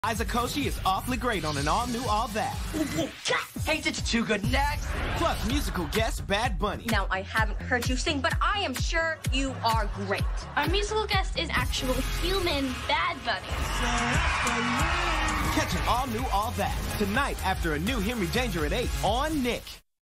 Lizza Koshy is awfully great on an all-new All That. Hates it's too good. Next. Plus musical guest Bad Bunny. Now, I haven't heard you sing, but I am sure you are great. Our musical guest is actual human Bad Bunny. Catch an all-new All That tonight after a new Henry Danger at 8 on Nick.